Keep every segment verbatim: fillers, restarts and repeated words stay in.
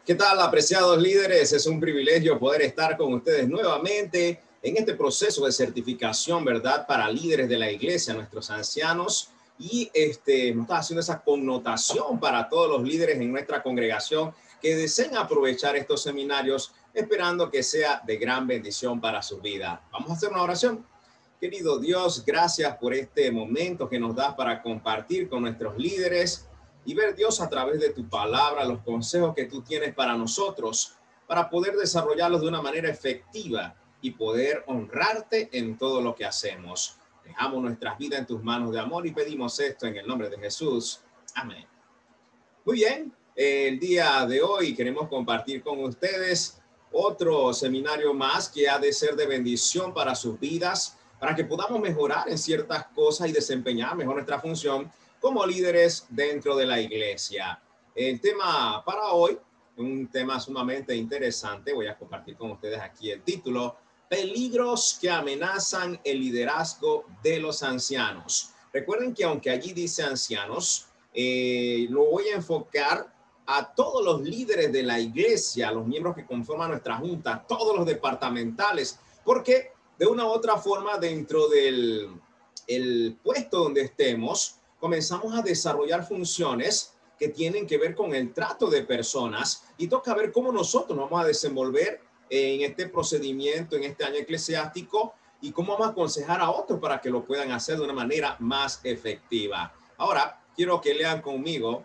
¿Qué tal, apreciados líderes? Es un privilegio poder estar con ustedes nuevamente en este proceso de certificación, ¿verdad? Para líderes de la iglesia, nuestros ancianos. Y este, nos está haciendo esa connotación para todos los líderes en nuestra congregación que deseen aprovechar estos seminarios, esperando que sea de gran bendición para su vida. Vamos a hacer una oración. Querido Dios, gracias por este momento que nos das para compartir con nuestros líderes y ver, Dios, a través de tu palabra, los consejos que tú tienes para nosotros, para poder desarrollarlos de una manera efectiva y poder honrarte en todo lo que hacemos. Dejamos nuestras vidas en tus manos de amor y pedimos esto en el nombre de Jesús. Amén. Muy bien, el día de hoy queremos compartir con ustedes otro seminario más que ha de ser de bendición para sus vidas, para que podamos mejorar en ciertas cosas y desempeñar mejor nuestra función como líderes dentro de la iglesia. El tema para hoy, un tema sumamente interesante, voy a compartir con ustedes aquí el título: peligros que amenazan el liderazgo de los ancianos. Recuerden que aunque allí dice ancianos, eh, lo voy a enfocar a todos los líderes de la iglesia, los miembros que conforman nuestra junta, todos los departamentales, porque de una u otra forma dentro del el puesto donde estemos, comenzamos a desarrollar funciones que tienen que ver con el trato de personas y toca ver cómo nosotros nos vamos a desenvolver en este procedimiento, en este año eclesiástico, y cómo vamos a aconsejar a otros para que lo puedan hacer de una manera más efectiva. Ahora, quiero que lean conmigo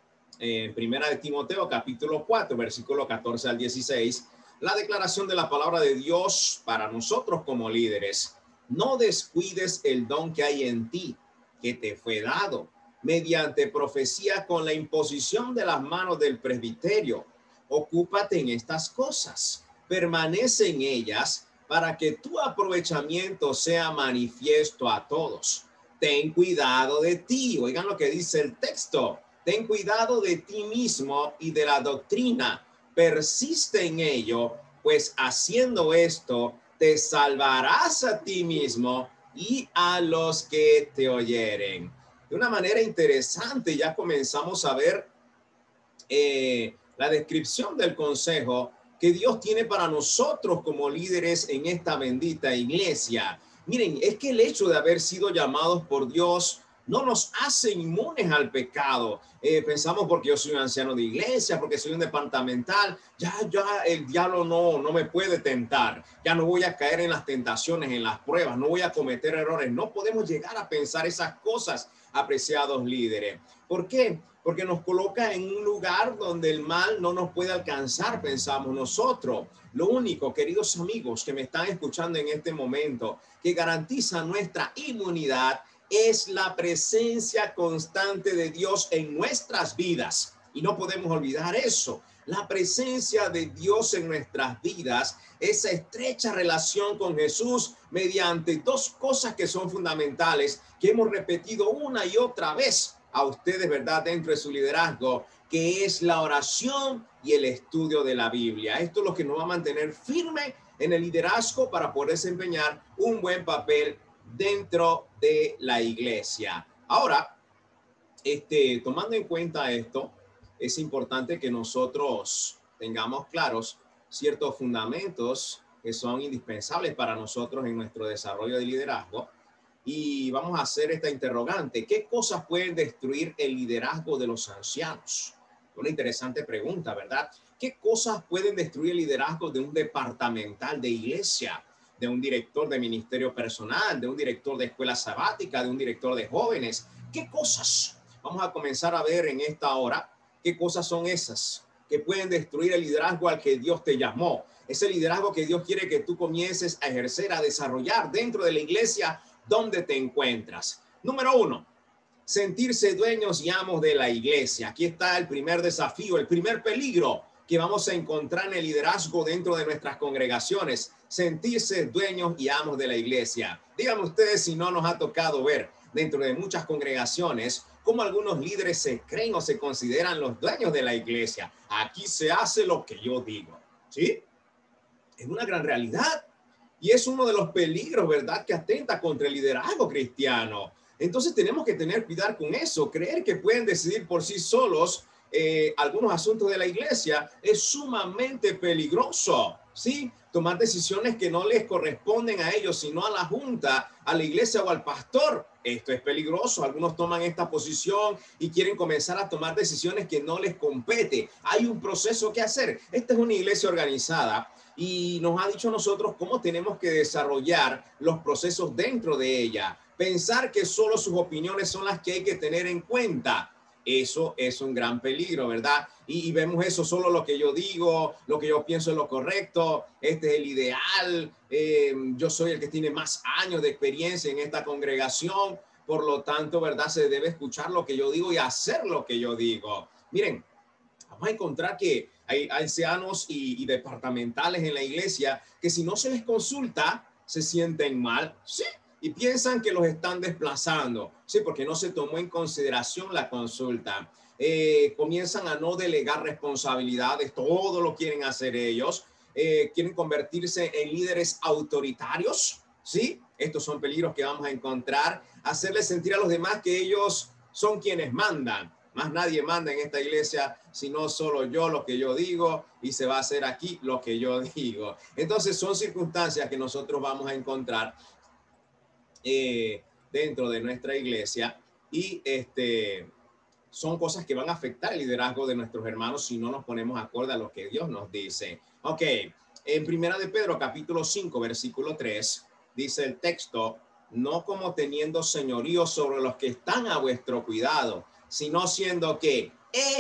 en Primera de Timoteo, capítulo cuatro, versículo catorce al dieciséis, la declaración de la palabra de Dios para nosotros como líderes. No descuides el don que hay en ti, que te fue dado mediante profecía con la imposición de las manos del presbiterio. Ocúpate en estas cosas, permanece en ellas para que tu aprovechamiento sea manifiesto a todos. Ten cuidado de ti. Oigan lo que dice el texto. Ten cuidado de ti mismo y de la doctrina. Persiste en ello, pues haciendo esto te salvarás a ti mismo y a los que te oyeren. De una manera interesante ya comenzamos a ver eh, la descripción del consejo que Dios tiene para nosotros como líderes en esta bendita iglesia. Miren, es que el hecho de haber sido llamados por Dios no nos hace inmunes al pecado. Eh, pensamos porque yo soy un anciano de iglesia, porque soy un departamental, ya, ya el diablo no, no me puede tentar. Ya no voy a caer en las tentaciones, en las pruebas, no voy a cometer errores. No podemos llegar a pensar esas cosas, apreciados líderes. ¿Por qué? Porque nos coloca en un lugar donde el mal no nos puede alcanzar, pensamos nosotros. Lo único, queridos amigos que me están escuchando en este momento, que garantiza nuestra inmunidad es la presencia constante de Dios en nuestras vidas. Y no podemos olvidar eso. La presencia de Dios en nuestras vidas, esa estrecha relación con Jesús mediante dos cosas que son fundamentales, que hemos repetido una y otra vez a ustedes, ¿verdad?, dentro de su liderazgo, que es la oración y el estudio de la Biblia. Esto es lo que nos va a mantener firme en el liderazgo para poder desempeñar un buen papel dentro de la iglesia. Ahora, este, tomando en cuenta esto, es importante que nosotros tengamos claros ciertos fundamentos que son indispensables para nosotros en nuestro desarrollo de liderazgo. Y vamos a hacer esta interrogante: ¿qué cosas pueden destruir el liderazgo de los ancianos? Una interesante pregunta, ¿verdad? ¿Qué cosas pueden destruir el liderazgo de un departamental de iglesia, de un director de ministerio personal, de un director de escuela sabática, de un director de jóvenes? ¿Qué cosas? Vamos a comenzar a ver en esta hora qué cosas son esas que pueden destruir el liderazgo al que Dios te llamó. Ese liderazgo que Dios quiere que tú comiences a ejercer, a desarrollar dentro de la iglesia donde te encuentras. Número uno, sentirse dueños y amos de la iglesia. Aquí está el primer desafío, el primer peligro que vamos a encontrar en el liderazgo dentro de nuestras congregaciones: sentirse dueños y amos de la iglesia. Díganme ustedes si no nos ha tocado ver dentro de muchas congregaciones cómo algunos líderes se creen o se consideran los dueños de la iglesia. Aquí se hace lo que yo digo, ¿sí? Es una gran realidad y es uno de los peligros, ¿verdad?, que atenta contra el liderazgo cristiano. Entonces tenemos que tener cuidado con eso, creer que pueden decidir por sí solos eh, algunos asuntos de la iglesia, es sumamente peligroso, ¿sí? Tomar decisiones que no les corresponden a ellos, sino a la junta, a la iglesia o al pastor. Esto es peligroso. Algunos toman esta posición y quieren comenzar a tomar decisiones que no les compete. Hay un proceso que hacer. Esta es una iglesia organizada y nos ha dicho a nosotros cómo tenemos que desarrollar los procesos dentro de ella. Pensar que solo sus opiniones son las que hay que tener en cuenta. Eso es un gran peligro, ¿verdad? Y, y vemos eso, solo lo que yo digo, lo que yo pienso es lo correcto, este es el ideal, eh, yo soy el que tiene más años de experiencia en esta congregación, por lo tanto, ¿verdad? Se debe escuchar lo que yo digo y hacer lo que yo digo. Miren, vamos a encontrar que hay ancianos y, y departamentales en la iglesia que si no se les consulta, se sienten mal, sí, y piensan que los están desplazando, sí, porque no se tomó en consideración la consulta. Eh, comienzan a no delegar responsabilidades, todo lo quieren hacer ellos, eh, quieren convertirse en líderes autoritarios, sí, estos son peligros que vamos a encontrar, hacerles sentir a los demás que ellos son quienes mandan. Más nadie manda en esta iglesia, sino solo yo lo que yo digo y se va a hacer aquí lo que yo digo. Entonces son circunstancias que nosotros vamos a encontrar eh, dentro de nuestra iglesia y este, son cosas que van a afectar el liderazgo de nuestros hermanos si no nos ponemos acorde a lo que Dios nos dice. Ok, en Primera de Pedro capítulo cinco versículo tres dice el texto, no como teniendo señorío sobre los que están a vuestro cuidado, sino siendo que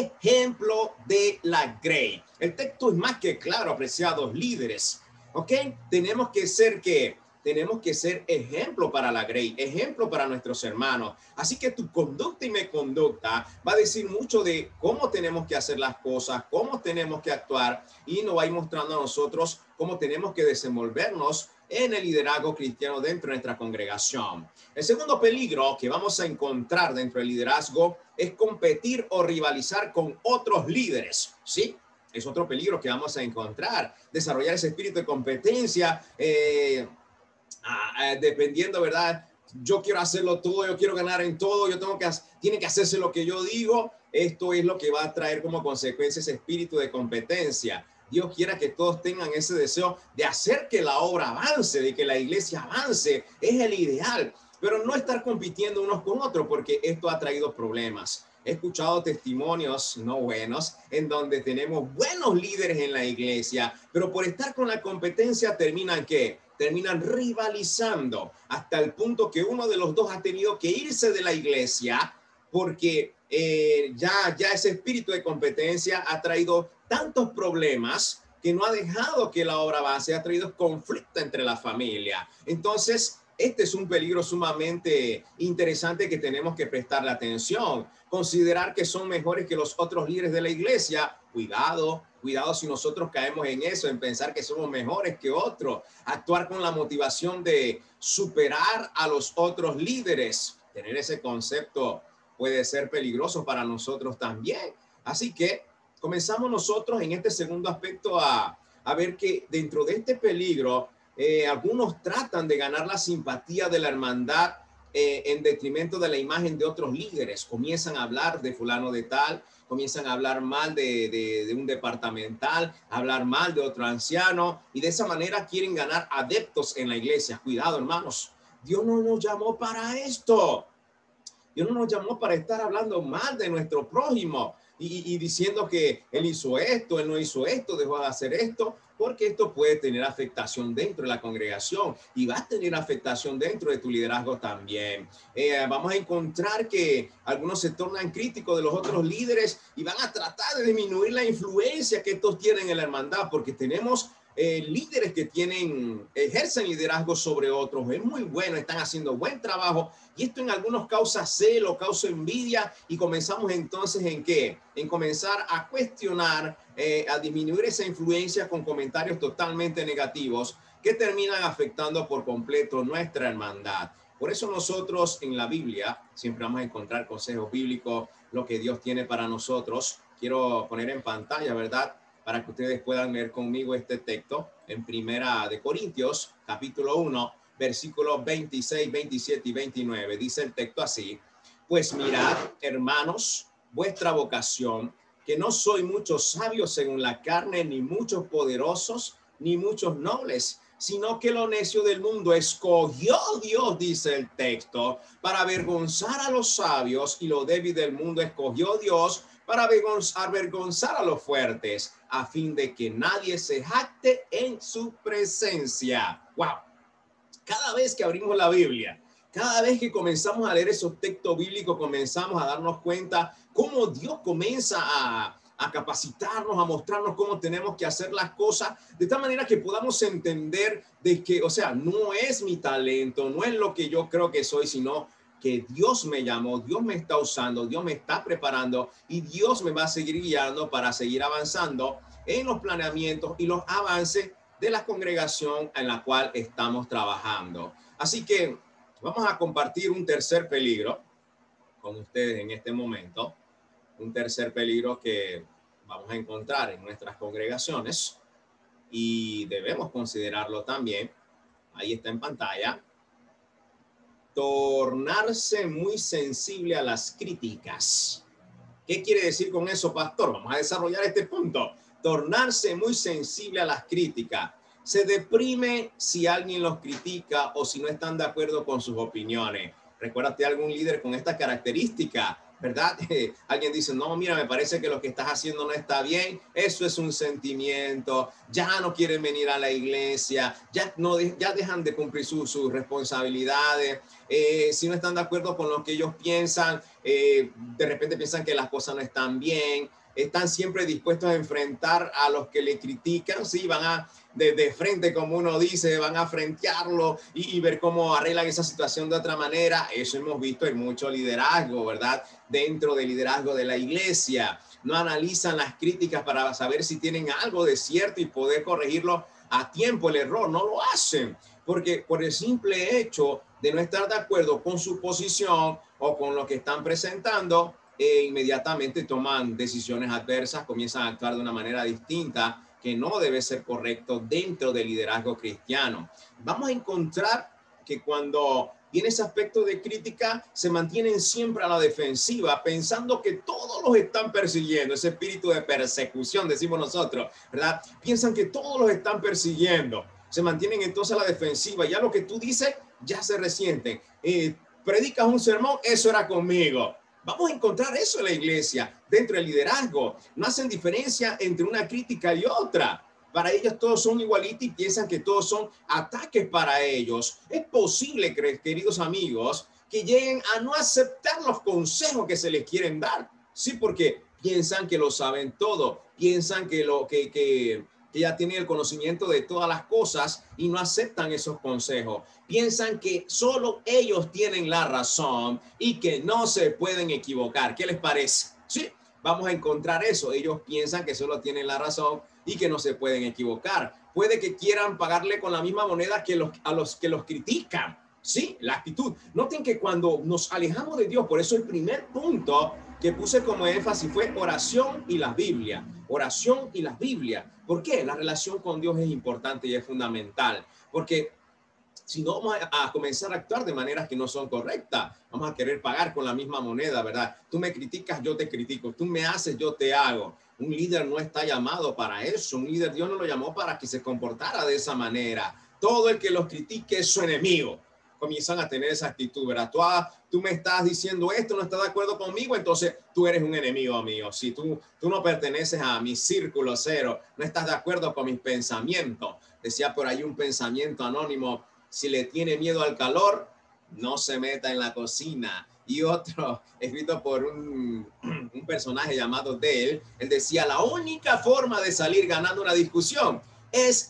ejemplo de la grey. El texto es más que claro, apreciados líderes. ¿Ok? Tenemos que ser que tenemos que ser ejemplo para la grey, ejemplo para nuestros hermanos. Así que tu conducta y mi conducta va a decir mucho de cómo tenemos que hacer las cosas, cómo tenemos que actuar y nos va a ir mostrando a nosotros cómo tenemos que desenvolvernos en el liderazgo cristiano dentro de nuestra congregación. El segundo peligro que vamos a encontrar dentro del liderazgo es competir o rivalizar con otros líderes, ¿sí? Es otro peligro que vamos a encontrar. Desarrollar ese espíritu de competencia, eh, ah, dependiendo, ¿verdad? Yo quiero hacerlo todo, yo quiero ganar en todo, yo tengo que, tiene que hacerse lo que yo digo. Esto es lo que va a traer como consecuencia ese espíritu de competencia. Dios quiera que todos tengan ese deseo de hacer que la obra avance, de que la iglesia avance. Es el ideal, pero no estar compitiendo unos con otros porque esto ha traído problemas. He escuchado testimonios no buenos en donde tenemos buenos líderes en la iglesia, pero por estar con la competencia terminan ¿qué? Terminan rivalizando hasta el punto que uno de los dos ha tenido que irse de la iglesia porque eh, ya, ya ese espíritu de competencia ha traído tantos problemas que no ha dejado que la obra avance, ha traído conflicto entre la familia. Entonces, este es un peligro sumamente interesante que tenemos que prestarle atención. Considerar que son mejores que los otros líderes de la iglesia. Cuidado, cuidado si nosotros caemos en eso, en pensar que somos mejores que otros. Actuar con la motivación de superar a los otros líderes. Tener ese concepto puede ser peligroso para nosotros también. Así que comenzamos nosotros en este segundo aspecto a, a ver que dentro de este peligro, Eh, algunos tratan de ganar la simpatía de la hermandad eh, en detrimento de la imagen de otros líderes. Comienzan a hablar de fulano de tal, comienzan a hablar mal de, de, de un departamental, a hablar mal de otro anciano y de esa manera quieren ganar adeptos en la iglesia. Cuidado, hermanos, Dios no nos llamó para esto. Dios no nos llamó para estar hablando mal de nuestro prójimo y, y diciendo que él hizo esto, él no hizo esto, dejó de hacer esto, porque esto puede tener afectación dentro de la congregación y va a tener afectación dentro de tu liderazgo también. Eh, vamos a encontrar que algunos se tornan críticos de los otros líderes y van a tratar de disminuir la influencia que estos tienen en la hermandad, porque tenemos Eh, líderes que tienen, ejercen liderazgo sobre otros, es muy bueno, están haciendo buen trabajo y esto en algunos causa celo, causa envidia y comenzamos entonces en qué, en comenzar a cuestionar, eh, a disminuir esa influencia con comentarios totalmente negativos que terminan afectando por completo nuestra hermandad. Por eso nosotros en la Biblia siempre vamos a encontrar consejos bíblicos, lo que Dios tiene para nosotros. Quiero poner en pantalla, ¿verdad?, para que ustedes puedan leer conmigo este texto en Primera de Corintios, capítulo uno, versículos veintiséis, veintisiete y veintinueve. Dice el texto así: pues mirad, hermanos, vuestra vocación, que no soy muchos sabios según la carne, ni muchos poderosos, ni muchos nobles, sino que lo necio del mundo escogió Dios, dice el texto, para avergonzar a los sabios, y lo débil del mundo escogió Dios para avergonzar a los fuertes, a fin de que nadie se jacte en su presencia. ¡Wow! Cada vez que abrimos la Biblia, cada vez que comenzamos a leer esos textos bíblicos, comenzamos a darnos cuenta cómo Dios comienza a, a capacitarnos, a mostrarnos cómo tenemos que hacer las cosas, de tal manera que podamos entender de que, o sea, no es mi talento, no es lo que yo creo que soy, sino que Dios me llamó, Dios me está usando, Dios me está preparando y Dios me va a seguir guiando para seguir avanzando en los planeamientos y los avances de la congregación en la cual estamos trabajando. Así que vamos a compartir un tercer peligro con ustedes en este momento, un tercer peligro que vamos a encontrar en nuestras congregaciones y debemos considerarlo también. Ahí está en pantalla. Tornarse muy sensible a las críticas. ¿Qué quiere decir con eso, pastor? Vamos a desarrollar este punto. Tornarse muy sensible a las críticas. Se deprime si alguien los critica o si no están de acuerdo con sus opiniones. Recuérdate algún líder con esta característica, ¿verdad? Alguien dice, no, mira, me parece que lo que estás haciendo no está bien. Eso es un sentimiento. Ya no quieren venir a la iglesia. Ya, no, ya dejan de cumplir sus, sus responsabilidades. Eh, si no están de acuerdo con lo que ellos piensan, eh, de repente piensan que las cosas no están bien. Están siempre dispuestos a enfrentar a los que le critican. Sí, van a de, de frente, como uno dice, van a frentearlo y, y ver cómo arreglan esa situación de otra manera. Eso hemos visto en mucho liderazgo, ¿verdad? Dentro del liderazgo de la iglesia. No analizan las críticas para saber si tienen algo de cierto y poder corregirlo a tiempo, el error. No lo hacen, porque por el simple hecho de no estar de acuerdo con su posición o con lo que están presentando, e inmediatamente toman decisiones adversas, comienzan a actuar de una manera distinta que no debe ser correcto dentro del liderazgo cristiano. Vamos a encontrar que cuando viene ese aspecto de crítica, se mantienen siempre a la defensiva, pensando que todos los están persiguiendo, ese espíritu de persecución, decimos nosotros, ¿verdad? Piensan que todos los están persiguiendo, se mantienen entonces a la defensiva, ya lo que tú dices, ya se resienten. Eh, predicas un sermón, eso era conmigo. Vamos a encontrar eso en la iglesia, dentro del liderazgo. No hacen diferencia entre una crítica y otra. Para ellos todos son igualitos y piensan que todos son ataques para ellos. Es posible, queridos amigos, que lleguen a no aceptar los consejos que se les quieren dar. Sí, porque piensan que lo saben todo. Piensan que, lo, que, que, que ya tienen el conocimiento de todas las cosas y no aceptan esos consejos. Piensan que solo ellos tienen la razón y que no se pueden equivocar. ¿Qué les parece? Sí, vamos a encontrar eso. Ellos piensan que solo tienen la razón y que no se pueden equivocar. Puede que quieran pagarle con la misma moneda que los, a los que los critican. Sí, la actitud. Noten que cuando nos alejamos de Dios, por eso el primer punto que puse como énfasis fue oración y la Biblia. Oración y la Biblia. ¿Por qué? La relación con Dios es importante y es fundamental. Porque si no, vamos a, a comenzar a actuar de maneras que no son correctas. Vamos a querer pagar con la misma moneda, ¿verdad? Tú me criticas, yo te critico. Tú me haces, yo te hago. Un líder no está llamado para eso. Un líder, Dios no lo llamó para que se comportara de esa manera. Todo el que los critique es su enemigo. Comienzan a tener esa actitud, ¿verdad? Tú, ah, tú me estás diciendo esto, no estás de acuerdo conmigo, entonces tú eres un enemigo mío. Si tú, tú no perteneces a mi círculo cero, no estás de acuerdo con mis pensamientos. Decía por ahí un pensamiento anónimo: si le tiene miedo al calor, no se meta en la cocina. Y otro, escrito por un, un personaje llamado Dale, él decía: la única forma de salir ganando una discusión es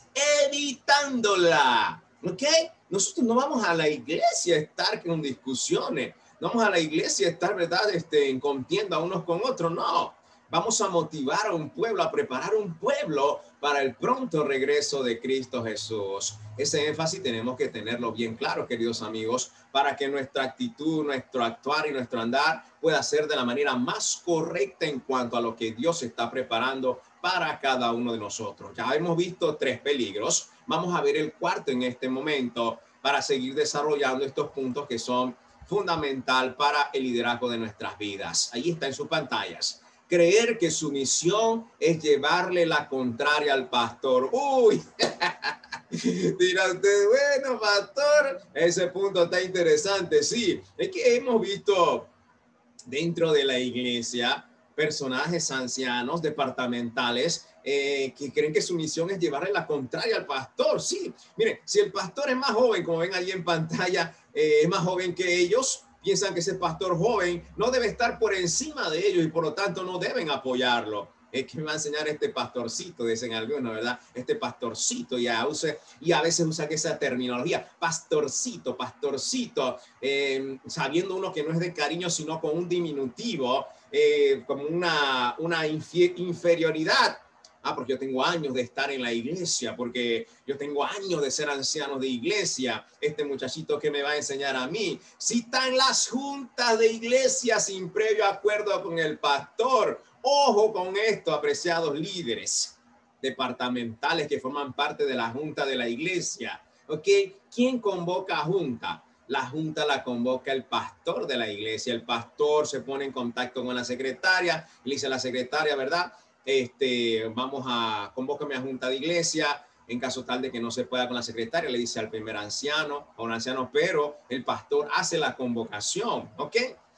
evitándola. ¿Ok? Nosotros no vamos a la iglesia a estar con discusiones. No vamos a la iglesia a estar, ¿verdad?, este, en contienda unos con otros. No. Vamos a motivar a un pueblo, a preparar un pueblo para el pronto regreso de Cristo Jesús. Ese énfasis tenemos que tenerlo bien claro, queridos amigos, para que nuestra actitud, nuestro actuar y nuestro andar pueda ser de la manera más correcta en cuanto a lo que Dios está preparando para cada uno de nosotros. Ya hemos visto tres peligros. Vamos a ver el cuarto en este momento para seguir desarrollando estos puntos que son fundamental para el liderazgo de nuestras vidas. Ahí está en sus pantallas. creer que su misión es llevarle la contraria al pastor. Uy, dirá usted, bueno, pastor, ese punto está interesante. Sí, es que hemos visto dentro de la iglesia personajes ancianos departamentales eh, que creen que su misión es llevarle la contraria al pastor. Sí, miren, si el pastor es más joven, como ven allí en pantalla, eh, es más joven que ellos, piensan que ese pastor joven no debe estar por encima de ellos y por lo tanto no deben apoyarlo. Es que me va a enseñar este pastorcito, dicen algunos, ¿verdad? Este pastorcito, y a, use, y a veces usa esa terminología, pastorcito, pastorcito, eh, sabiendo uno que no es de cariño, sino con un diminutivo, eh, como una, una inferioridad. Ah, porque yo tengo años de estar en la iglesia, porque yo tengo años de ser anciano de iglesia. Este muchachito que me va a enseñar a mí, si está en las juntas de iglesia sin previo acuerdo con el pastor. Ojo con esto, apreciados líderes departamentales que forman parte de la junta de la iglesia. ¿Ok? ¿Quién convoca a junta? La junta la convoca el pastor de la iglesia. El pastor se pone en contacto con la secretaria y le dice a la secretaria, ¿verdad? Este, vamos a, convócame a junta de iglesia. En caso tal de que no se pueda con la secretaria, le dice al primer anciano, a un anciano, pero el pastor hace la convocación, ¿ok?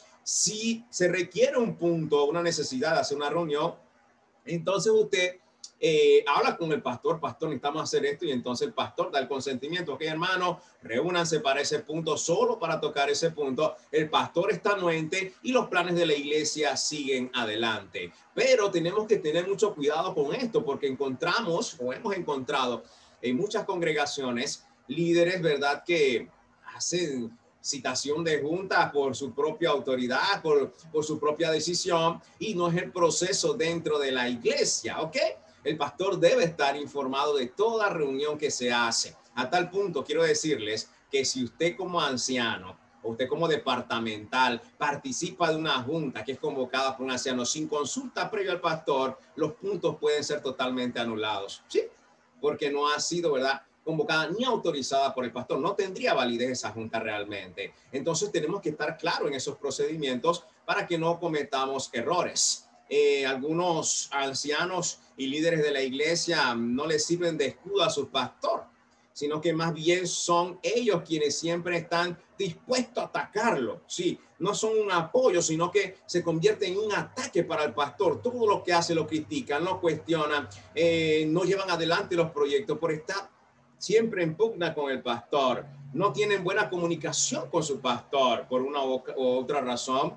Si se requiere un punto, una necesidad de hacer una reunión, entonces usted eh, habla con el pastor, pastor, necesitamos hacer esto, y entonces el pastor da el consentimiento. Ok, hermano, reúnanse para ese punto, solo para tocar ese punto. El pastor está anuente y los planes de la iglesia siguen adelante. Pero tenemos que tener mucho cuidado con esto, porque encontramos o hemos encontrado en muchas congregaciones líderes, ¿verdad?, que hacen citación de junta por su propia autoridad, por, por su propia decisión, y no es el proceso dentro de la iglesia, ¿ok? El pastor debe estar informado de toda reunión que se hace. A tal punto, quiero decirles que si usted como anciano o usted como departamental participa de una junta que es convocada por un anciano sin consulta previa al pastor, los puntos pueden ser totalmente anulados, ¿sí? Porque no ha sido, ¿verdad?, convocada ni autorizada por el pastor. No tendría validez esa junta realmente. Entonces tenemos que estar claros en esos procedimientos para que no cometamos errores. Eh, algunos ancianos y líderes de la iglesia no les sirven de escudo a su pastor, sino que más bien son ellos quienes siempre están dispuestos a atacarlo. Sí, no son un apoyo, sino que se convierte en un ataque para el pastor. Todo lo que hace lo critican, lo cuestionan, eh, no llevan adelante los proyectos por estar siempre en pugna con el pastor. No tienen buena comunicación con su pastor por una u otra razón.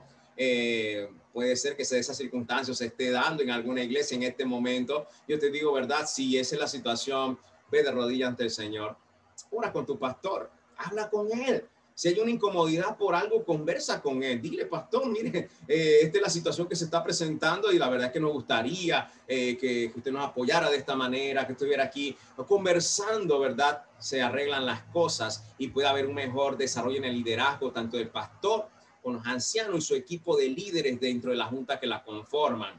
Eh, puede ser que esa circunstancia se esté dando en alguna iglesia en este momento. Yo te digo, ¿verdad? Si esa es la situación, ve de rodillas ante el Señor. Ora con tu pastor, habla con él. Si hay una incomodidad por algo, conversa con él. Dile, pastor, mire, eh, esta es la situación que se está presentando y la verdad es que nos gustaría eh, que, que usted nos apoyara de esta manera, que estuviera aquí conversando, ¿verdad? Se arreglan las cosas y puede haber un mejor desarrollo en el liderazgo, tanto del pastor con los ancianos y su equipo de líderes dentro de la junta que la conforman.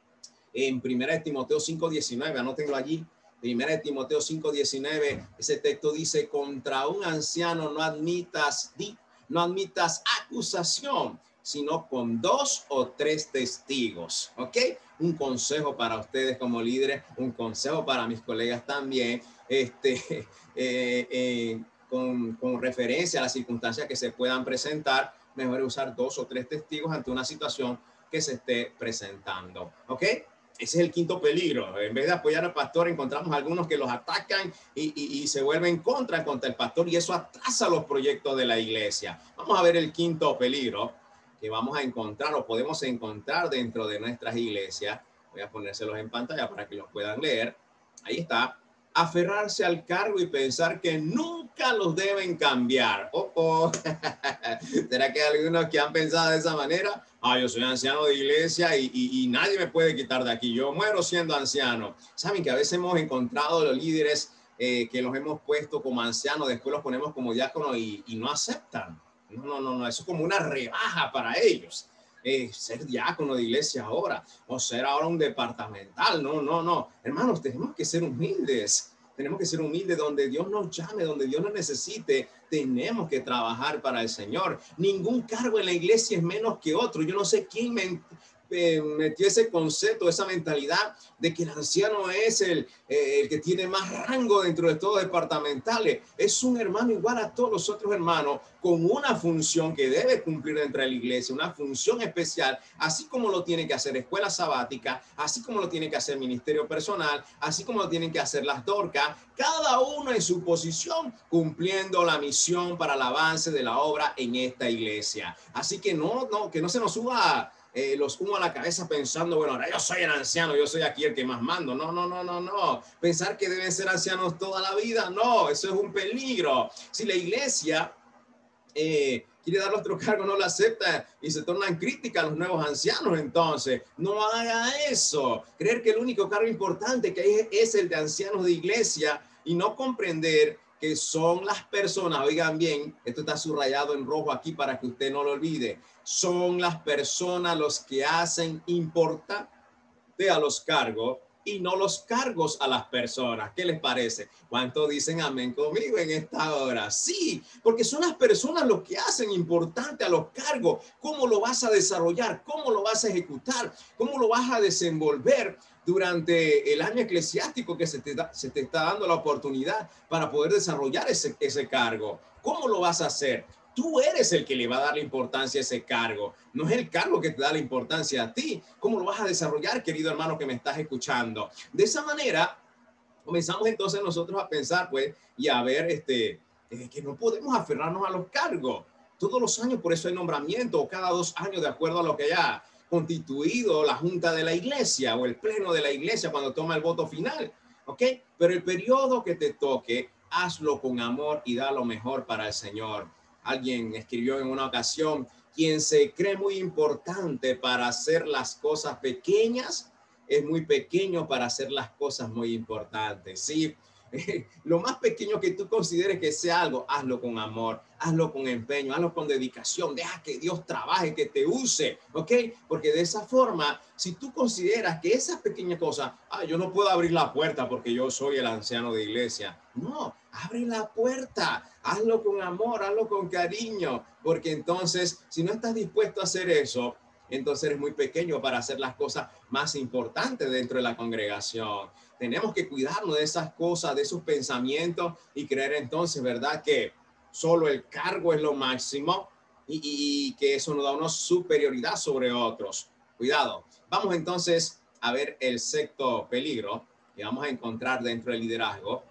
En primera de Timoteo cinco diecinueve, anótenlo allí. Primera de Timoteo cinco diecinueve, ese texto dice: contra un anciano no admitas, no admitas acusación, sino con dos o tres testigos. ¿Ok? Un consejo para ustedes como líderes, un consejo para mis colegas también, este, eh, eh, con, con referencia a las circunstancias que se puedan presentar, mejor es usar dos o tres testigos ante una situación que se esté presentando. ¿Ok? Ese es el quinto peligro. En vez de apoyar al pastor, encontramos algunos que los atacan y, y, y se vuelven contra, contra el pastor, y eso atrasa los proyectos de la iglesia. Vamos a ver el quinto peligro que vamos a encontrar o podemos encontrar dentro de nuestras iglesias. Voy a ponérselos en pantalla para que los puedan leer. Ahí está. Aferrarse al cargo y pensar que nunca los deben cambiar. Oh, oh. ¿Será que hay algunos que han pensado de esa manera? Ah, yo soy anciano de iglesia y, y, y nadie me puede quitar de aquí. Yo muero siendo anciano. Saben que a veces hemos encontrado los líderes eh, que los hemos puesto como ancianos, después los ponemos como diáconos y, y no aceptan. No, no, no, no. Eso es como una rebaja para ellos. Eh, ser diácono de iglesia ahora o ser ahora un departamental. No, no, no. Hermanos, tenemos que ser humildes. Tenemos que ser humildes donde Dios nos llame, donde Dios nos necesite. Tenemos que trabajar para el Señor. Ningún cargo en la iglesia es menos que otro. Yo no sé quién me, eh, metió ese concepto, esa mentalidad de que el anciano es el, eh, el que tiene más rango dentro de todos los departamentales. Es un hermano igual a todos los otros hermanos, con una función que debe cumplir dentro de la iglesia, una función especial, así como lo tiene que hacer escuela sabática, así como lo tiene que hacer ministerio personal, así como lo tienen que hacer las dorcas, cada uno en su posición, cumpliendo la misión para el avance de la obra en esta iglesia. Así que no, no, que no se nos suba Eh, los humo a la cabeza pensando, bueno, ahora yo soy el anciano, yo soy aquí el que más mando. No, no, no, no, no. Pensar que deben ser ancianos toda la vida, no, eso es un peligro. Si la iglesia eh, quiere dar otro cargo, no lo acepta y se tornan críticas a los nuevos ancianos, entonces no haga eso. Creer que el único cargo importante que hay es el de ancianos de iglesia y no comprender que son las personas, oigan bien, esto está subrayado en rojo aquí para que usted no lo olvide, son las personas los que hacen importante a los cargos y no los cargos a las personas. ¿Qué les parece? ¿Cuántos dicen amén conmigo en esta hora? Sí, porque son las personas los que hacen importante a los cargos. ¿Cómo lo vas a desarrollar? ¿Cómo lo vas a ejecutar? ¿Cómo lo vas a desenvolver durante el año eclesiástico que se te, da, se te está dando la oportunidad para poder desarrollar ese, ese cargo? ¿Cómo lo vas a hacer? Tú eres el que le va a dar la importancia a ese cargo. No es el cargo que te da la importancia a ti. ¿Cómo lo vas a desarrollar, querido hermano que me estás escuchando? De esa manera, comenzamos entonces nosotros a pensar, pues, y a ver este, eh, que no podemos aferrarnos a los cargos. Todos los años, por eso hay nombramiento, cada dos años, de acuerdo a lo que haya constituido la junta de la iglesia o el pleno de la iglesia cuando toma el voto final. ¿Ok? Pero el periodo que te toque, hazlo con amor y da lo mejor para el Señor. Alguien escribió en una ocasión, quien se cree muy importante para hacer las cosas pequeñas, es muy pequeño para hacer las cosas muy importantes. Sí, lo más pequeño que tú consideres que sea algo, hazlo con amor, hazlo con empeño, hazlo con dedicación, deja que Dios trabaje, que te use, ¿ok? Porque de esa forma, si tú consideras que esas pequeñas cosas, ah, yo no puedo abrir la puerta porque yo soy el anciano de iglesia. No, abre la puerta, hazlo con amor, hazlo con cariño, porque entonces, si no estás dispuesto a hacer eso, entonces eres muy pequeño para hacer las cosas más importantes dentro de la congregación. Tenemos que cuidarnos de esas cosas, de esos pensamientos y creer entonces, ¿verdad? Que solo el cargo es lo máximo y, y, y que eso nos da una superioridad sobre otros. Cuidado. Vamos entonces a ver el sexto peligro que vamos a encontrar dentro del liderazgo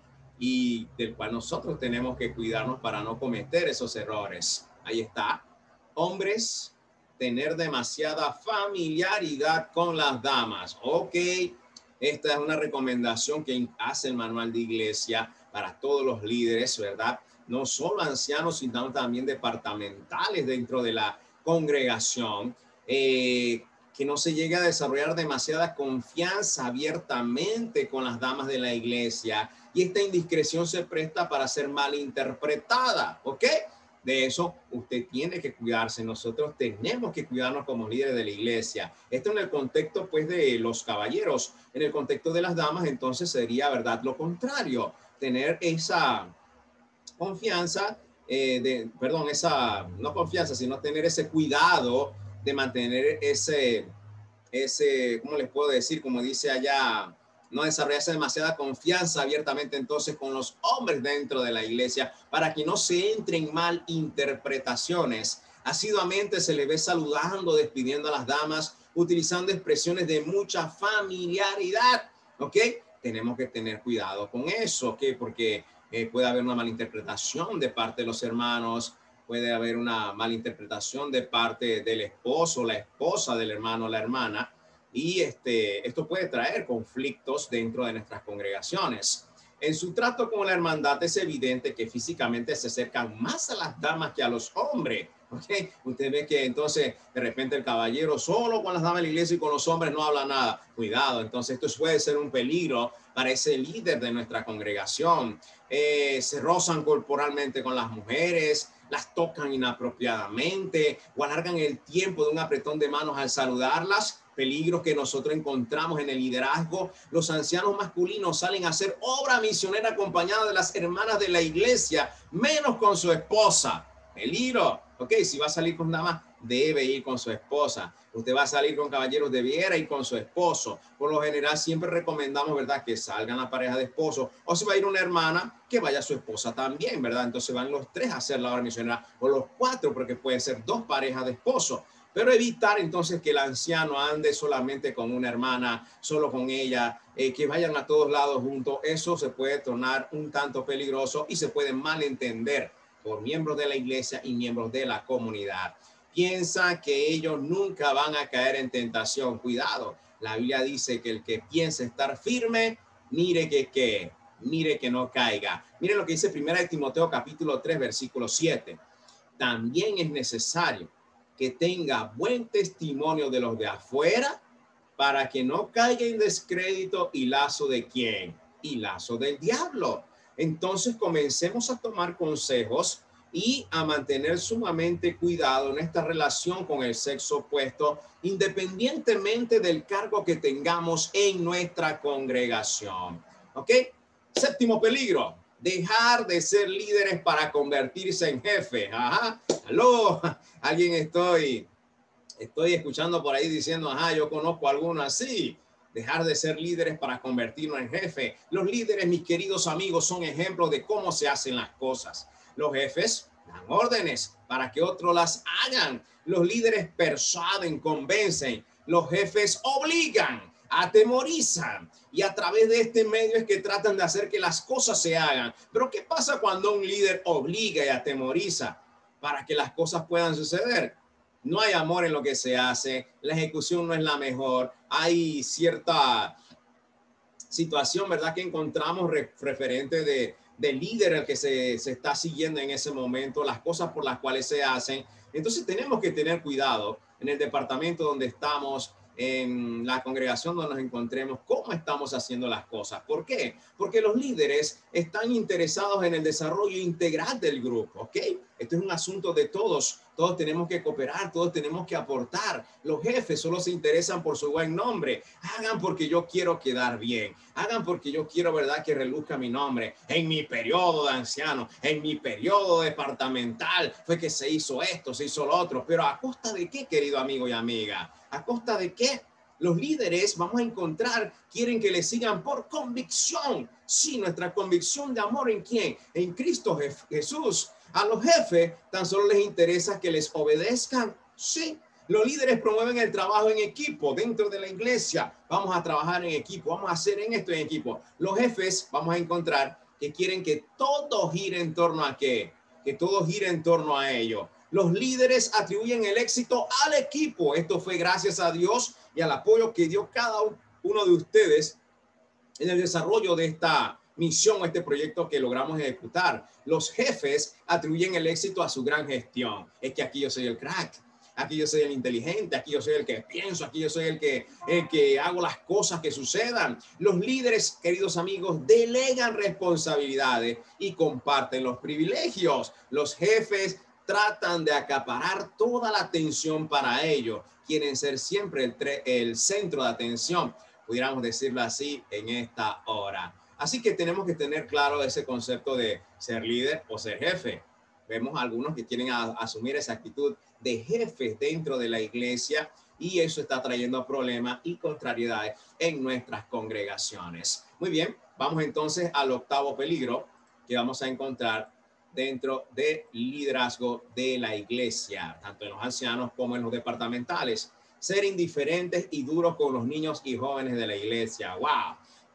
y del cual nosotros tenemos que cuidarnos para no cometer esos errores. Ahí está. Hombres, tener demasiada familiaridad con las damas. Ok. Esta es una recomendación que hace el manual de iglesia para todos los líderes, ¿verdad? No solo ancianos, sino también departamentales dentro de la congregación, eh, que no se llegue a desarrollar demasiada confianza abiertamente con las damas de la iglesia y esta indiscreción se presta para ser malinterpretada, ¿ok? De eso usted tiene que cuidarse. Nosotros tenemos que cuidarnos como líderes de la iglesia. Esto en el contexto, pues, de los caballeros. En el contexto de las damas, entonces sería, ¿verdad?, lo contrario. Tener esa confianza, eh, de, perdón, esa, no confianza, sino tener ese cuidado de mantener ese, ese, ¿cómo les puedo decir? Como dice allá, no desarrollarse demasiada confianza abiertamente entonces con los hombres dentro de la iglesia para que no se entren mal interpretaciones. Asiduamente se le ve saludando, despidiendo a las damas, utilizando expresiones de mucha familiaridad, ¿ok? Tenemos que tener cuidado con eso, ¿ok? Porque eh, puede haber una malinterpretación de parte de los hermanos, puede haber una malinterpretación de parte del esposo, la esposa del hermano, la hermana, y este, esto puede traer conflictos dentro de nuestras congregaciones. En su trato con la hermandad es evidente que físicamente se acercan más a las damas que a los hombres. ¿Okay? Usted ve que entonces de repente el caballero solo con las damas de la iglesia y con los hombres no habla nada. Cuidado, entonces esto puede ser un peligro para ese líder de nuestra congregación. Eh, se rozan corporalmente con las mujeres, las tocan inapropiadamente o alargan el tiempo de un apretón de manos al saludarlas. Peligros que nosotros encontramos en el liderazgo. Los ancianos masculinos salen a hacer obra misionera acompañados de las hermanas de la iglesia, menos con su esposa. Peligro. Ok, si va a salir con nada más, debe ir con su esposa. Usted va a salir con caballeros, debiera ir con su esposo. Por lo general siempre recomendamos, ¿verdad?, que salgan la pareja de esposos, o si va a ir una hermana, que vaya su esposa también, ¿verdad? Entonces van los tres a hacer la obra misionera, o los cuatro, porque pueden ser dos parejas de esposos. Pero evitar entonces que el anciano ande solamente con una hermana, solo con ella, eh, que vayan a todos lados juntos. Eso se puede tornar un tanto peligroso y se puede malentender por miembros de la iglesia y miembros de la comunidad. Piensa que ellos nunca van a caer en tentación. Cuidado, la Biblia dice que el que piensa estar firme, mire que qué, mire que no caiga. Miren lo que dice primera de Timoteo capítulo tres, versículo siete. También es necesario que tenga buen testimonio de los de afuera para que no caiga en descrédito y lazo de quién, y lazo del diablo. Entonces comencemos a tomar consejos y a mantener sumamente cuidado en esta relación con el sexo opuesto, independientemente del cargo que tengamos en nuestra congregación. ¿Ok? Séptimo peligro, dejar de ser líderes para convertirse en jefes. Ajá. Aló, alguien estoy, estoy escuchando por ahí diciendo, ajá, yo conozco a alguno así. Dejar de ser líderes para convertirnos en jefe. Los líderes, mis queridos amigos, son ejemplos de cómo se hacen las cosas. Los jefes dan órdenes para que otros las hagan. Los líderes persuaden, convencen. Los jefes obligan, atemorizan. Y a través de este medio es que tratan de hacer que las cosas se hagan. Pero ¿qué pasa cuando un líder obliga y atemoriza para que las cosas puedan suceder? No hay amor en lo que se hace, la ejecución no es la mejor, hay cierta situación, ¿verdad?, que encontramos re referente de, de líder al que se, se está siguiendo en ese momento, las cosas por las cuales se hacen. Entonces tenemos que tener cuidado en el departamento donde estamos, en la congregación donde nos encontremos, cómo estamos haciendo las cosas. ¿Por qué? Porque los líderes están interesados en el desarrollo integral del grupo, ¿ok? Esto es un asunto de todos. Todos tenemos que cooperar, todos tenemos que aportar. Los jefes solo se interesan por su buen nombre. Hagan porque yo quiero quedar bien. Hagan porque yo quiero, ¿verdad?, que reluzca mi nombre. En mi periodo de anciano, en mi periodo departamental, fue que se hizo esto, se hizo lo otro. Pero ¿a costa de qué, querido amigo y amiga? ¿A costa de qué? Los líderes, vamos a encontrar, quieren que le sigan por convicción. Sí, nuestra convicción de amor, ¿en quién? En Cristo Jesús. A los jefes tan solo les interesa que les obedezcan. Sí, los líderes promueven el trabajo en equipo dentro de la iglesia. Vamos a trabajar en equipo, vamos a hacer en esto en equipo. Los jefes, vamos a encontrar que quieren que todo gire en torno a qué, que todo gire en torno a ello. Los líderes atribuyen el éxito al equipo. Esto fue gracias a Dios y al apoyo que dio cada uno de ustedes en el desarrollo de esta misión, este proyecto que logramos ejecutar. Los jefes atribuyen el éxito a su gran gestión. Es que aquí yo soy el crack, aquí yo soy el inteligente, aquí yo soy el que pienso, aquí yo soy el que, el que hago las cosas que sucedan. Los líderes, queridos amigos, delegan responsabilidades y comparten los privilegios. Los jefes tratan de acaparar toda la atención para ellos. Quieren ser siempre el, el centro de atención, pudiéramos decirlo así, en esta hora. Así que tenemos que tener claro ese concepto de ser líder o ser jefe. Vemos algunos que quieren a, asumir esa actitud de jefes dentro de la iglesia y eso está trayendo problemas y contrariedades en nuestras congregaciones. Muy bien, vamos entonces al octavo peligro que vamos a encontrar dentro del liderazgo de la iglesia, tanto en los ancianos como en los departamentales. Ser indiferentes y duros con los niños y jóvenes de la iglesia. ¡Wow!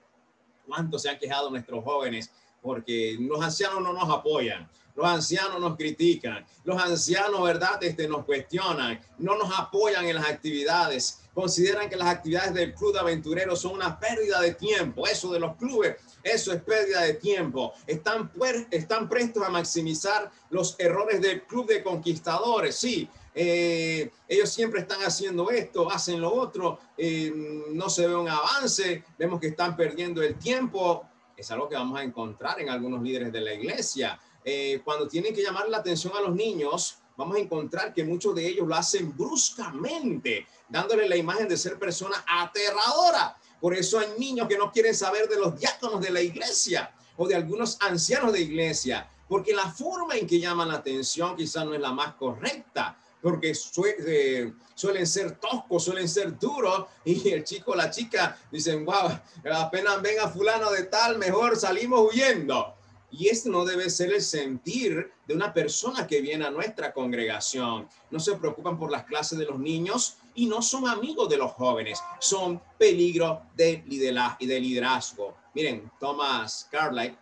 ¿Cuánto se han quejado nuestros jóvenes? Porque los ancianos no nos apoyan, los ancianos nos critican, los ancianos, ¿verdad?, este, nos cuestionan, no nos apoyan en las actividades, consideran que las actividades del club de aventureros son una pérdida de tiempo. Eso de los clubes, eso es pérdida de tiempo. Están, están prestos a maximizar los errores del club de conquistadores. Sí, eh, ellos siempre están haciendo esto, hacen lo otro, eh, no se ve un avance, vemos que están perdiendo el tiempo. Es algo que vamos a encontrar en algunos líderes de la iglesia. Eh, cuando tienen que llamar la atención a los niños, vamos a encontrar que muchos de ellos lo hacen bruscamente, dándole la imagen de ser personas aterradoras. Por eso hay niños que no quieren saber de los diáconos de la iglesia o de algunos ancianos de iglesia, porque la forma en que llaman la atención quizás no es la más correcta. porque suele, suelen ser toscos, suelen ser duros, y el chico o la chica dicen, wow, apenas venga fulano de tal, mejor salimos huyendo. Y este no debe ser el sentir de una persona que viene a nuestra congregación. No se preocupan por las clases de los niños y no son amigos de los jóvenes. Son peligro de liderazgo. Miren, Thomas Carlyle,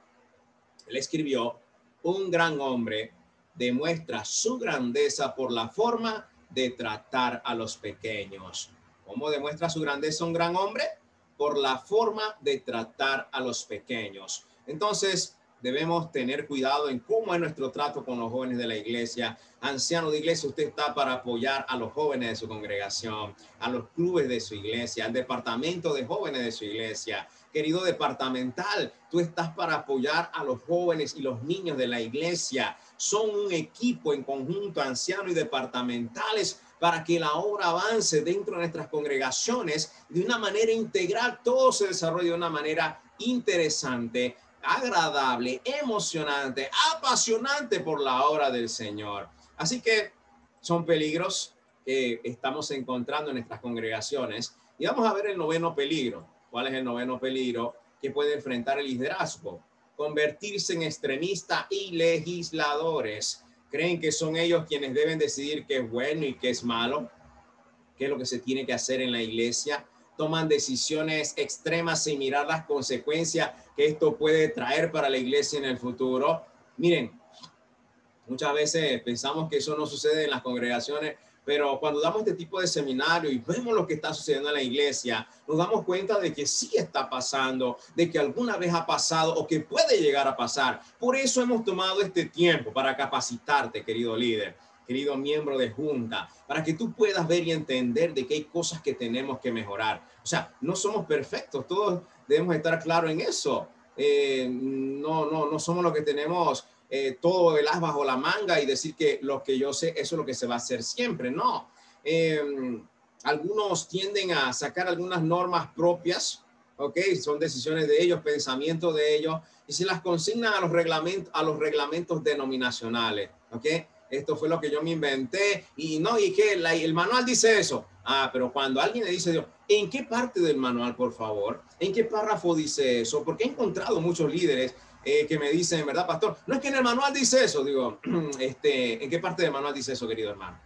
él escribió, un gran hombre demuestra su grandeza por la forma de tratar a los pequeños. ¿Cómo demuestra su grandeza un gran hombre? Por la forma de tratar a los pequeños. Entonces, debemos tener cuidado en cómo es nuestro trato con los jóvenes de la iglesia. Anciano de iglesia, usted está para apoyar a los jóvenes de su congregación, a los clubes de su iglesia, al departamento de jóvenes de su iglesia. Querido departamental, tú estás para apoyar a los jóvenes y los niños de la iglesia. Son un equipo en conjunto, ancianos y departamentales, para que la obra avance dentro de nuestras congregaciones de una manera integral. Todo se desarrolla de una manera interesante, agradable, emocionante, apasionante por la obra del Señor. Así que son peligros que estamos encontrando en nuestras congregaciones. Y vamos a ver el noveno peligro. ¿Cuál es el noveno peligro que puede enfrentar el liderazgo? Convertirse en extremistas y legisladores. ¿Creen que son ellos quienes deben decidir qué es bueno y qué es malo? ¿Qué es lo que se tiene que hacer en la iglesia? Toman decisiones extremas sin mirar las consecuencias que esto puede traer para la iglesia en el futuro. Miren, muchas veces pensamos que eso no sucede en las congregaciones, pero cuando damos este tipo de seminario y vemos lo que está sucediendo en la iglesia, nos damos cuenta de que sí está pasando, de que alguna vez ha pasado o que puede llegar a pasar. Por eso hemos tomado este tiempo para capacitarte, querido líder, querido miembro de junta, para que tú puedas ver y entender de que hay cosas que tenemos que mejorar. O sea, no somos perfectos, todos debemos estar claros en eso. Eh, no, no, no somos los que tenemos eh, todo el as bajo la manga y decir que lo que yo sé, eso es lo que se va a hacer siempre. No. Eh, algunos tienden a sacar algunas normas propias, ¿ok? Son decisiones de ellos, pensamientos de ellos, y se las consignan a los reglamentos, a los reglamentos denominacionales, ¿ok? Esto fue lo que yo me inventé y no, y que la, el manual dice eso. Ah, pero cuando alguien le dice, Dios, ¿en qué parte del manual, por favor? ¿En qué párrafo dice eso? Porque he encontrado muchos líderes eh, que me dicen, ¿verdad, pastor? No es que en el manual dice eso. Digo, este, ¿en qué parte del manual dice eso, querido hermano?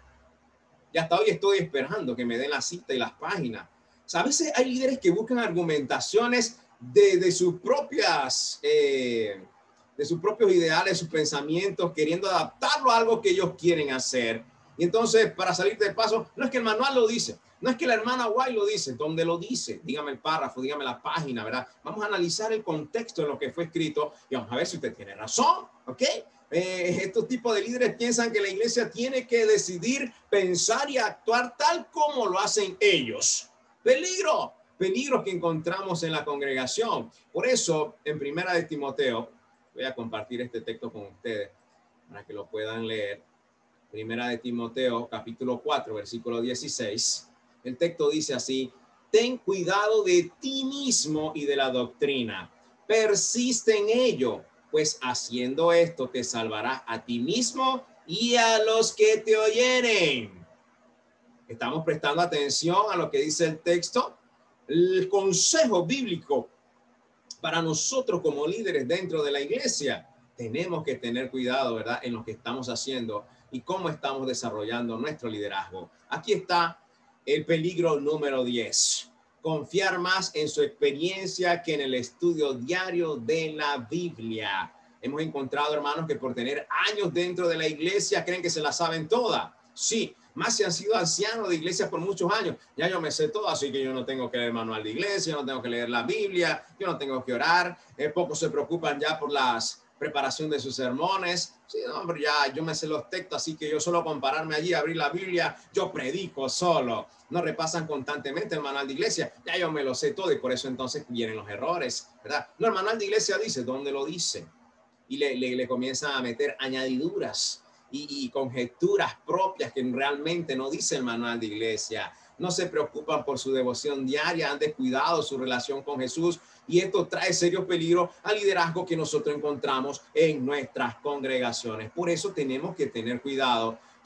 Y hasta hoy estoy esperando que me den la cita y las páginas. O sea, a veces hay líderes que buscan argumentaciones de, de sus propias... Eh, de sus propios ideales, sus pensamientos, queriendo adaptarlo a algo que ellos quieren hacer. Y entonces, para salir del paso, no es que el manual lo dice, no es que la hermana White lo dice, donde lo dice, dígame el párrafo, dígame la página, ¿verdad? Vamos a analizar el contexto en lo que fue escrito y vamos a ver si usted tiene razón, ¿ok? Eh, estos tipos de líderes piensan que la iglesia tiene que decidir, pensar y actuar tal como lo hacen ellos. Peligro, peligros que encontramos en la congregación. Por eso, en Primera de Timoteo, voy a compartir este texto con ustedes para que lo puedan leer. Primera de Timoteo, capítulo cuatro, versículo dieciséis. El texto dice así: ten cuidado de ti mismo y de la doctrina. Persiste en ello, pues haciendo esto te salvarás a ti mismo y a los que te oyeren. ¿Estamos prestando atención a lo que dice el texto? El consejo bíblico para nosotros como líderes dentro de la iglesia, tenemos que tener cuidado, ¿verdad?, en lo que estamos haciendo y cómo estamos desarrollando nuestro liderazgo. Aquí está el peligro número diez. Confiar más en su experiencia que en el estudio diario de la Biblia. Hemos encontrado, hermanos, que por tener años dentro de la iglesia creen que se la saben toda. Sí, más si han sido ancianos de iglesia por muchos años. Ya yo me sé todo, así que yo no tengo que leer el manual de iglesia, no tengo que leer la Biblia, yo no tengo que orar. Eh, pocos se preocupan ya por la preparación de sus sermones. Sí, no, hombre, ya yo me sé los textos, así que yo solo compararme allí, abrir la Biblia, yo predico solo. No repasan constantemente el manual de iglesia, ya yo me lo sé todo y por eso entonces vienen los errores, ¿verdad? No, el manual de iglesia dice, ¿dónde lo dice? Y le, le, le comienzan a meter añadiduras y, y conjeturas propias que realmente no dice el manual de iglesia. No se preocupan por su devoción diaria, han descuidado su relación con Jesús y esto trae serios peligros al liderazgo que nosotros encontramos en nuestras congregaciones. Por eso tenemos que tener cuidado.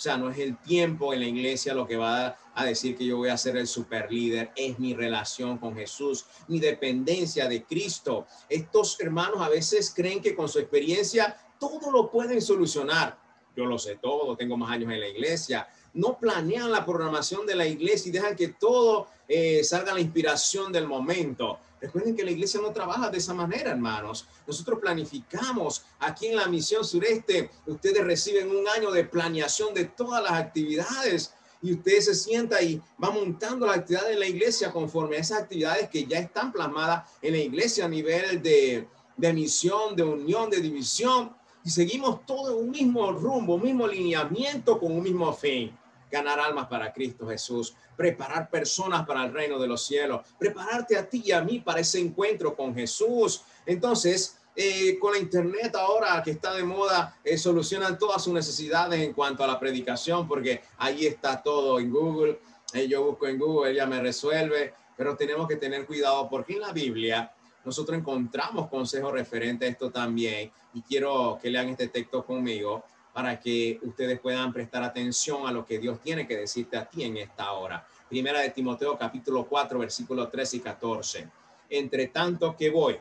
sea, no es el tiempo en la iglesia lo que va a decir que yo voy a ser el super líder, es mi relación con Jesús, mi dependencia de Cristo. Estos hermanos a veces creen que con su experiencia todo lo pueden solucionar. Yo lo sé todo, tengo más años en la iglesia. No planean la programación de la iglesia y dejan que todo eh, salga a la inspiración del momento. Recuerden que la iglesia no trabaja de esa manera, hermanos. Nosotros planificamos aquí en la Misión Sureste. Ustedes reciben un año de planeación de todas las actividades y usted se sienta y va montando las actividades en la iglesia conforme a esas actividades que ya están plasmadas en la iglesia a nivel de, de misión, de unión, de división. Y seguimos todo en un mismo rumbo, un mismo lineamiento con un mismo fin. Ganar almas para Cristo Jesús, preparar personas para el reino de los cielos, prepararte a ti y a mí para ese encuentro con Jesús. Entonces, eh, con la internet ahora que está de moda, eh, solucionan todas sus necesidades en cuanto a la predicación, porque ahí está todo en Google. Eh, yo busco en Google, ella me resuelve, pero tenemos que tener cuidado porque en la Biblia nosotros encontramos consejos referentes a esto también, y quiero que lean este texto conmigo para que ustedes puedan prestar atención a lo que Dios tiene que decirte a ti en esta hora. Primera de Timoteo, capítulo cuatro, versículos tres y catorce. Entre tanto que voy,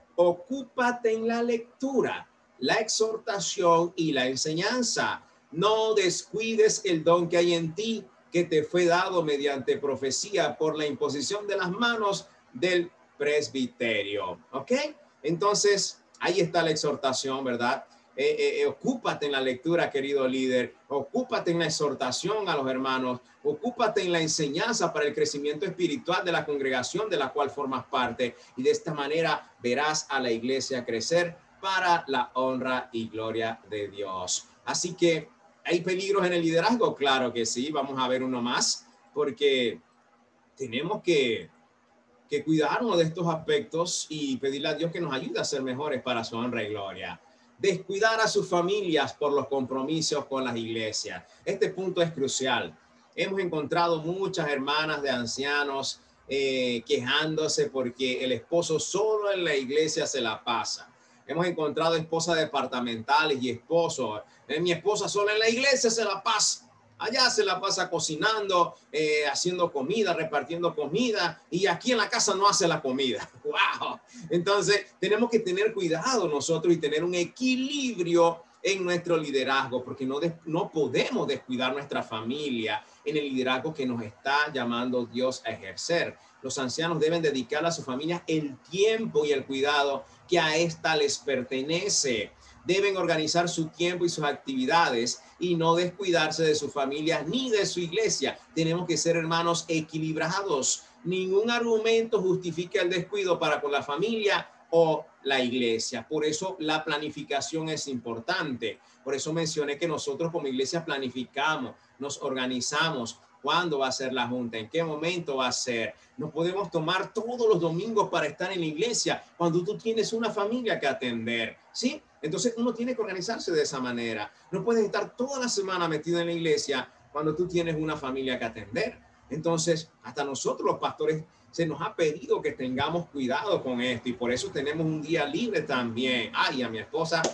ocúpate en la lectura, la exhortación y la enseñanza. No descuides el don que hay en ti, que te fue dado mediante profecía por la imposición de las manos del presbiterio. ¿Ok? Entonces, ahí está la exhortación, ¿verdad? Eh, eh, eh, ocúpate en la lectura, querido líder. Ocúpate en la exhortación a los hermanos. Ocúpate en la enseñanza para el crecimiento espiritual de la congregación de la cual formas parte. Y de esta manera verás a la iglesia crecer para la honra y gloria de Dios. Así que, ¿hay peligros en el liderazgo? Claro que sí. Vamos a ver uno más, porque tenemos que que cuidarnos de estos aspectos y pedirle a Dios que nos ayude a ser mejores para su honra y gloria. Descuidar a sus familias por los compromisos con las iglesias. Este punto es crucial. Hemos encontrado muchas hermanas de ancianos eh, quejándose porque el esposo solo en la iglesia se la pasa. Hemos encontrado esposas departamentales y esposos. Eh, mi esposa solo en la iglesia se la pasa. Allá se la pasa cocinando, eh, haciendo comida, repartiendo comida, y aquí en la casa no hace la comida. ¡Wow! Entonces, tenemos que tener cuidado nosotros y tener un equilibrio en nuestro liderazgo, porque no, de, no podemos descuidar nuestra familia en el liderazgo que nos está llamando Dios a ejercer. Los ancianos deben dedicar a su familia el tiempo y el cuidado que a esta les pertenece. Deben organizar su tiempo y sus actividades y no descuidarse de su familia ni de su iglesia. Tenemos que ser hermanos equilibrados. Ningún argumento justifica el descuido para con la familia o la iglesia. Por eso la planificación es importante. Por eso mencioné que nosotros como iglesia planificamos, nos organizamos. ¿Cuándo va a ser la junta? ¿En qué momento va a ser? No podemos tomar todos los domingos para estar en la iglesia cuando tú tienes una familia que atender, ¿sí? Entonces uno tiene que organizarse de esa manera. No puedes estar toda la semana metido en la iglesia cuando tú tienes una familia que atender. Entonces, hasta nosotros los pastores se nos ha pedido que tengamos cuidado con esto y por eso tenemos un día libre también. Ay, a mi esposa,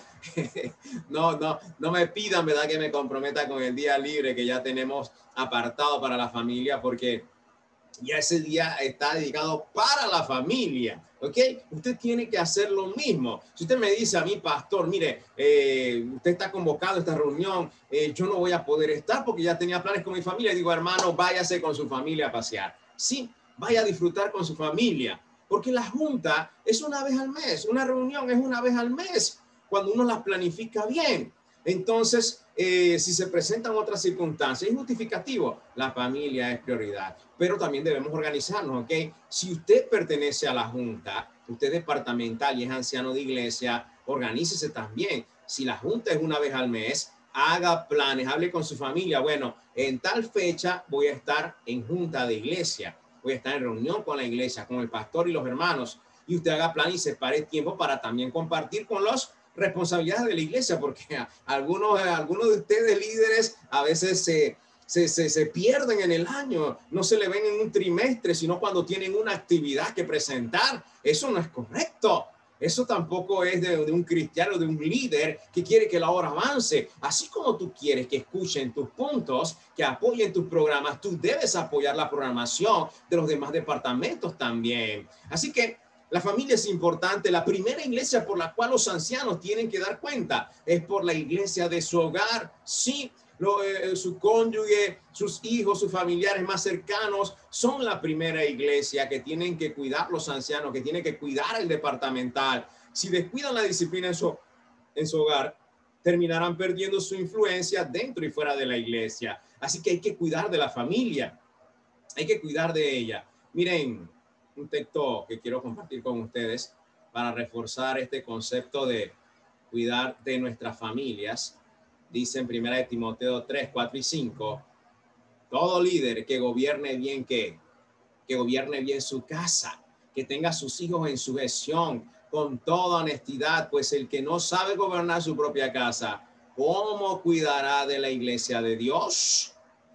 no, no, no me pidan, ¿verdad?, que me comprometa con el día libre que ya tenemos apartado para la familia, porque ya ese día está dedicado para la familia, ¿ok? Usted tiene que hacer lo mismo. Si usted me dice a mí, pastor, mire, eh, usted está convocado a esta reunión, eh, yo no voy a poder estar porque ya tenía planes con mi familia. Digo, hermano, váyase con su familia a pasear. Sí, vaya a disfrutar con su familia, porque la junta es una vez al mes, una reunión es una vez al mes, cuando uno las planifica bien. Entonces, eh, si se presentan otras circunstancias, es justificativo, la familia es prioridad, pero también debemos organizarnos, ¿ok? Si usted pertenece a la junta, usted es departamental y es anciano de iglesia, organícese también. Si la junta es una vez al mes, haga planes, hable con su familia. Bueno, en tal fecha voy a estar en junta de iglesia, voy a estar en reunión con la iglesia, con el pastor y los hermanos, y usted haga plan y separe tiempo para también compartir con los responsabilidades de la iglesia, porque algunos, algunos de ustedes líderes a veces se, se, se, se pierden en el año, no se le ven en un trimestre, sino cuando tienen una actividad que presentar. Eso no es correcto. Eso tampoco es de, de un cristiano, de un líder que quiere que la obra avance. Así como tú quieres que escuchen tus puntos, que apoyen tus programas, tú debes apoyar la programación de los demás departamentos también. Así que la familia es importante. La primera iglesia por la cual los ancianos tienen que dar cuenta es por la iglesia de su hogar. Sí, lo, eh, su cónyuge, sus hijos, sus familiares más cercanos son la primera iglesia que tienen que cuidar los ancianos, que tienen que cuidar el departamental. Si descuidan la disciplina en su, en su hogar, terminarán perdiendo su influencia dentro y fuera de la iglesia. Así que hay que cuidar de la familia, hay que cuidar de ella. Miren, un texto que quiero compartir con ustedes para reforzar este concepto de cuidar de nuestras familias. Dice en primera de Timoteo tres, cuatro y cinco, todo líder que gobierne bien, que, que gobierne bien su casa, que tenga a sus hijos en sujeción con toda honestidad, pues el que no sabe gobernar su propia casa, ¿cómo cuidará de la iglesia de Dios?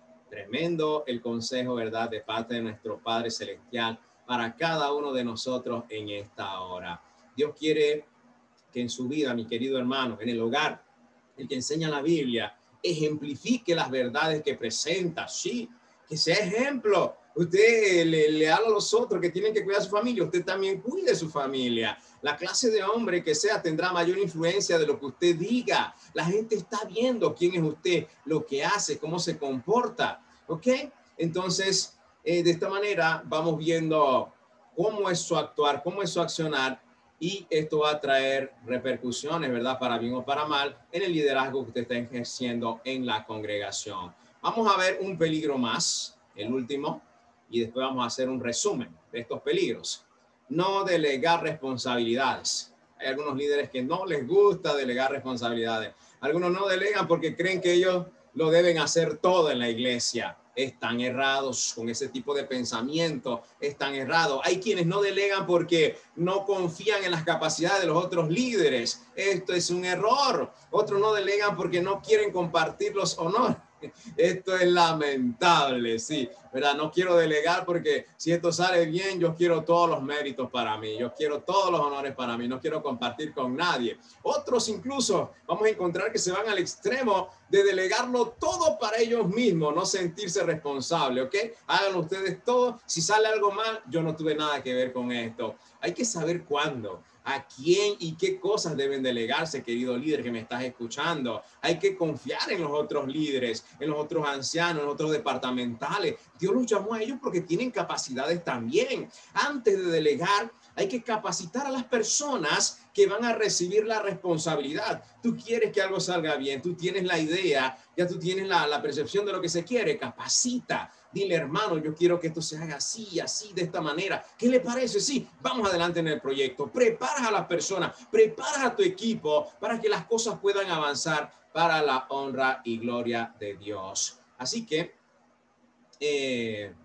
Tremendo el consejo, ¿verdad?, de parte de nuestro Padre Celestial para cada uno de nosotros en esta hora. Dios quiere que en su vida, mi querido hermano, en el hogar, el que enseña la Biblia, ejemplifique las verdades que presenta, sí, que sea ejemplo. Usted le, le habla a los otros que tienen que cuidar a su familia, usted también cuide su familia. La clase de hombre que sea tendrá mayor influencia de lo que usted diga. La gente está viendo quién es usted, lo que hace, cómo se comporta, ¿ok? Entonces, eh, de esta manera vamos viendo cómo es su actuar, cómo es su accionar, y esto va a traer repercusiones, ¿verdad?, para bien o para mal, en el liderazgo que usted está ejerciendo en la congregación. Vamos a ver un peligro más, el último, y después vamos a hacer un resumen de estos peligros. No delegar responsabilidades. Hay algunos líderes que no les gusta delegar responsabilidades. Algunos no delegan porque creen que ellos lo deben hacer todo en la iglesia. Están errados con ese tipo de pensamiento, están errados. Hay quienes no delegan porque no confían en las capacidades de los otros líderes. Esto es un error. Otros no delegan porque no quieren compartir los honores. Esto es lamentable, sí, ¿verdad? No quiero delegar porque si esto sale bien, yo quiero todos los méritos para mí, yo quiero todos los honores para mí, no quiero compartir con nadie. Otros incluso vamos a encontrar que se van al extremo de delegarlo todo para ellos mismos, no sentirse responsable, ¿ok? Háganlo ustedes todo, si sale algo mal, yo no tuve nada que ver con esto. Hay que saber cuándo, a quién y qué cosas deben delegarse, querido líder que me estás escuchando. Hay que confiar en los otros líderes, en los otros ancianos, en los otros departamentales. Dios los llamó a ellos porque tienen capacidades también. Antes de delegar, hay que capacitar a las personas que van a recibir la responsabilidad. Tú quieres que algo salga bien, tú tienes la idea, ya tú tienes la, la percepción de lo que se quiere, capacita. Dile, hermano, yo quiero que esto se haga así, así, de esta manera. ¿Qué le parece? Sí, vamos adelante en el proyecto. Preparas a las personas, preparas a tu equipo para que las cosas puedan avanzar para la honra y gloria de Dios. Así que, eh,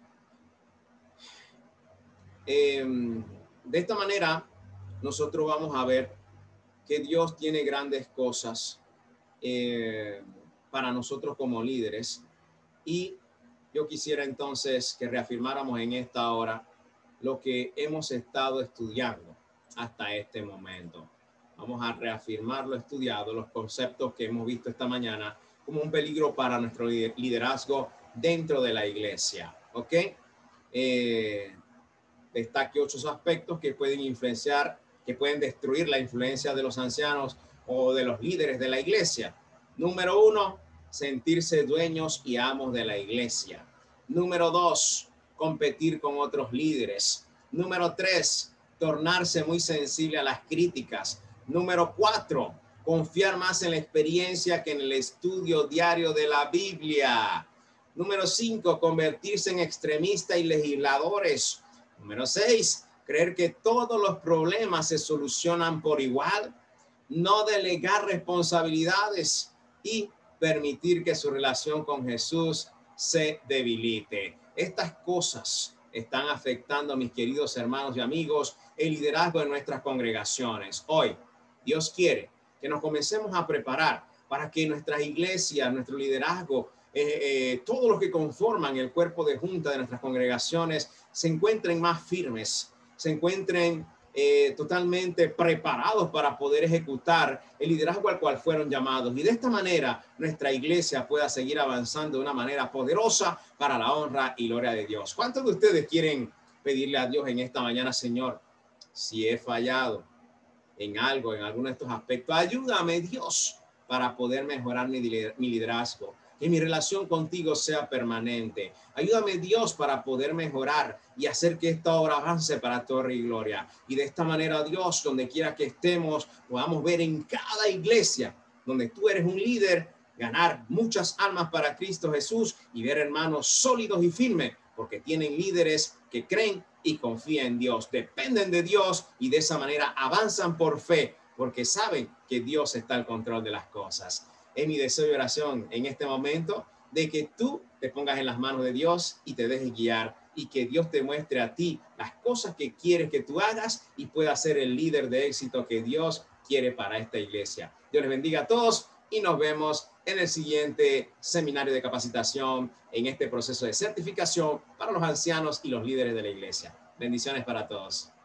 eh, de esta manera, nosotros vamos a ver que Dios tiene grandes cosas eh, para nosotros como líderes. Y yo quisiera entonces que reafirmáramos en esta hora lo que hemos estado estudiando hasta este momento. Vamos a reafirmar lo estudiado, los conceptos que hemos visto esta mañana como un peligro para nuestro liderazgo dentro de la iglesia. ¿Ok? Eh, destaque ocho aspectos que pueden influenciar, que pueden destruir la influencia de los ancianos o de los líderes de la iglesia. Número uno, sentirse dueños y amos de la iglesia. Número dos, competir con otros líderes. Número tres, tornarse muy sensible a las críticas. Número cuatro, confiar más en la experiencia que en el estudio diario de la Biblia. Número cinco, convertirse en extremistas y legisladores. Número seis, creer que todos los problemas se solucionan por igual. No delegar responsabilidades y permitir que su relación con Jesús se debilite. Estas cosas están afectando, mis queridos hermanos y amigos, el liderazgo de nuestras congregaciones. Hoy, Dios quiere que nos comencemos a preparar para que nuestras iglesias, nuestro liderazgo, eh, eh, todos los que conforman el cuerpo de junta de nuestras congregaciones se encuentren más firmes, se encuentren eh, totalmente preparados para poder ejecutar el liderazgo al cual fueron llamados. Y de esta manera nuestra iglesia pueda seguir avanzando de una manera poderosa para la honra y gloria de Dios. ¿Cuántos de ustedes quieren pedirle a Dios en esta mañana, Señor, si he fallado en algo, en alguno de estos aspectos, ayúdame, Dios, para poder mejorar mi liderazgo, que mi relación contigo sea permanente? Ayúdame, Dios, para poder mejorar y hacer que esta obra avance para tu honra y gloria. Y de esta manera, Dios, donde quiera que estemos, podamos ver en cada iglesia donde tú eres un líder, ganar muchas almas para Cristo Jesús y ver hermanos sólidos y firmes, porque tienen líderes que creen y confían en Dios, dependen de Dios y de esa manera avanzan por fe, porque saben que Dios está al control de las cosas. Es mi deseo y oración en este momento de que tú te pongas en las manos de Dios y te dejes guiar, y que Dios te muestre a ti las cosas que quieres que tú hagas y puedas ser el líder de éxito que Dios quiere para esta iglesia. Dios les bendiga a todos y nos vemos en el siguiente seminario de capacitación en este proceso de certificación para los ancianos y los líderes de la iglesia. Bendiciones para todos.